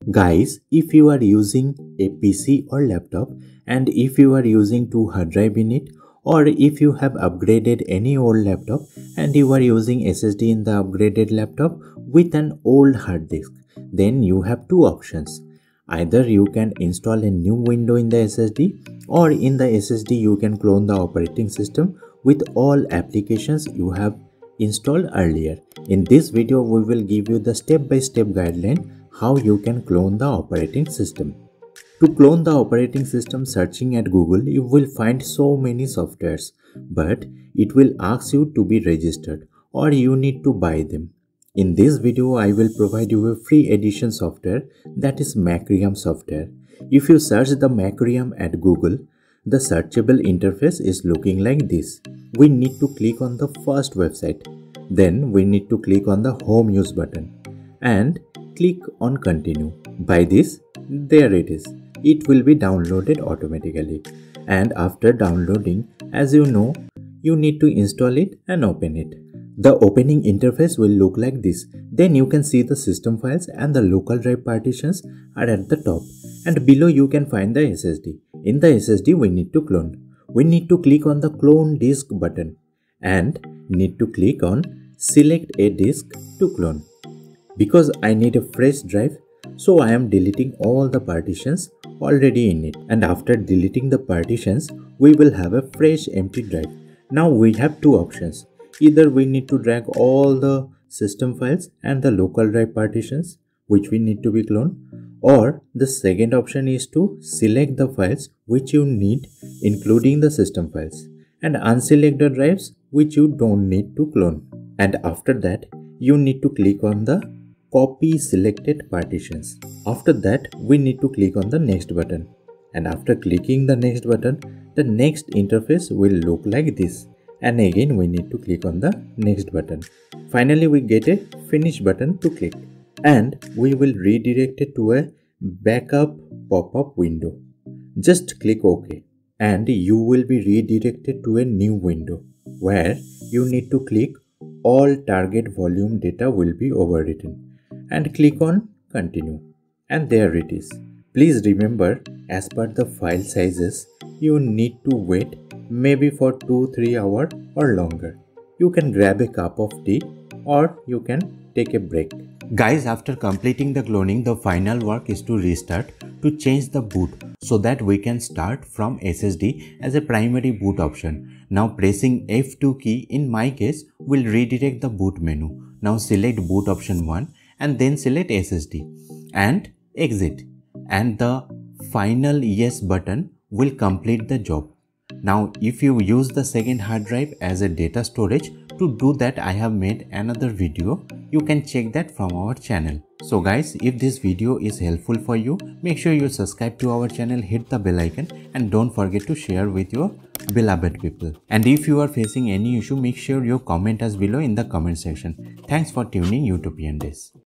Guys, if you are using a PC or laptop and if you are using 2 hard drive in it, or if you have upgraded any old laptop and you are using SSD in the upgraded laptop with an old hard disk, then you have two options. Either you can install a new window in the SSD, or in the SSD you can clone the operating system with all applications you have installed earlier. In this video, we will give you the step-by-step guideline how you can clone the operating system. To clone the operating system, searching at Google, you will find so many softwares, but it will ask you to be registered or you need to buy them. In this video, I will provide you a free edition software, that is Macrium software. If you search the Macrium at Google, the searchable interface is looking like this. We need to click on the first website. Then we need to click on the Home Use button and click on Continue. By this, there it is. It will be downloaded automatically. And after downloading, as you know, you need to install it and open it. The opening interface will look like this. Then you can see the system files and the local drive partitions are at the top. And below you can find the SSD. In the SSD we need to clone. We need to click on the clone disk button and need to click on select a disk to clone. Because I need a fresh drive, so I am deleting all the partitions already in it. And after deleting the partitions, we will have a fresh empty drive. Now we have two options. Either we need to drag all the system files and the local drive partitions which we need to be cloned, or the second option is to select the files which you need including the system files and unselect the drives which you don't need to clone. And after that you need to click on the copy selected partitions. After that we need to click on the next button, and after clicking the next button, the next interface will look like this, and again we need to click on the next button. Finally we get a finish button to click, and we will redirect it to a backup pop-up window. Just click OK and you will be redirected to a new window where you need to click all target volume data will be overwritten and click on continue, and there it is. Please remember, as per the file sizes, you need to wait maybe for 2-3 hours or longer. You can grab a cup of tea or you can take a break. Guys, after completing the cloning, the final work is to restart to change the boot so that we can start from SSD as a primary boot option. Now pressing F2 key in my case will redirect the boot menu. Now select boot option 1 and then select SSD and exit, and the final yes button will complete the job. Now if you use the second hard drive as a data storage, to do that I have made another video. You can check that from our channel. So guys, if this video is helpful for you, make sure you subscribe to our channel, hit the bell icon and don't forget to share with your beloved people. And if you are facing any issue, make sure you comment us below in the comment section. Thanks for tuning Utopian Days.